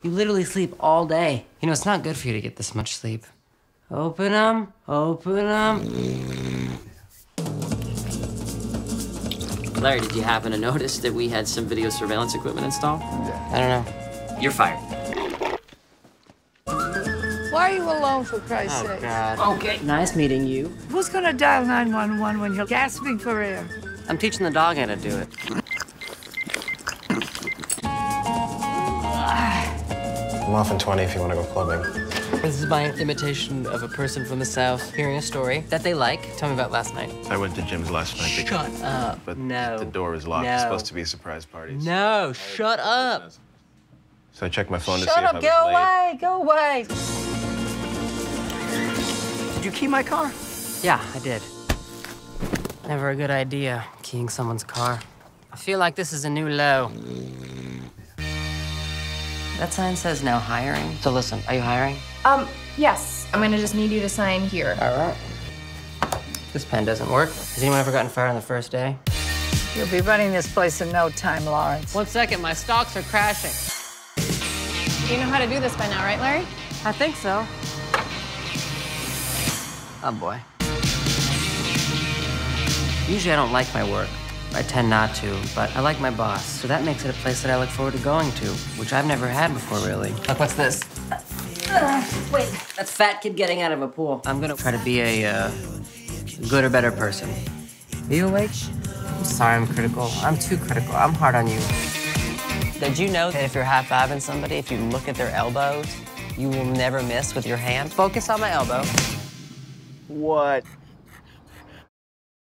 You literally sleep all day. You know, it's not good for you to get this much sleep. Open them, open them. Larry, did you happen to notice that we had some video surveillance equipment installed? I don't know. You're fired. Why are you alone, for Christ's Oh, sake? God. Okay, nice meeting you. Who's gonna dial 911 when you're gasping for air? I'm teaching the dog how to do it. I'm off in 20 if you want to go clubbing. This is my imitation of a person from the South hearing a story that they like. Tell me about last night. I went to Jim's last night. Shut up. But No. the door was locked. No. It's supposed to be a surprise party. No, shut up. So I checked my phone to Shut see up, if I was go away. Did you key my car? Yeah, I did. Never a good idea, keying someone's car. I feel like this is a new low. That sign says no hiring. So listen, are you hiring? Yes. I'm gonna just need you to sign here. All right. This pen doesn't work. Has anyone ever gotten fired on the first day? You'll be running this place in no time, Lawrence. 1 second, my stocks are crashing. You know how to do this by now, right, Larry? I think so. Oh, boy. Usually I don't like my work. I tend not to, but I like my boss, so that makes it a place that I look forward to going to, which I've never had before, really. Look, what's this? Wait, that's fat kid getting out of a pool. I'm gonna try to be a good or better person. Are you awake? I'm sorry I'm critical. I'm too critical. I'm hard on you. Did you know that if you're high-fiving somebody, if you look at their elbows, you will never miss with your hand? Focus on my elbow. What?